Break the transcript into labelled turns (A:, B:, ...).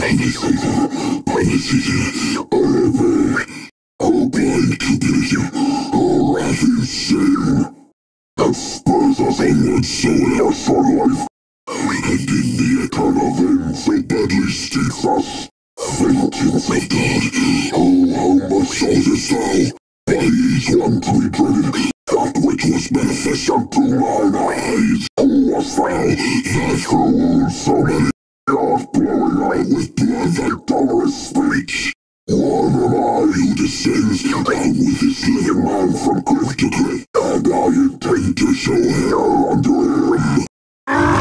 A: blind cupidity, a wrathing shame, that spurs us onward so in our short life, and in the eternal vein so badly steals us. Vengeance of God, oh, how much soldest thou, by each one to be dreaded, that which was manifest unto mine eyes. Who wast thou, that through wounds so many, art blowing out with blood thy dolorous speech? One am I who descends down with this living man from cliff to cliff, and I intend to show hell unto him.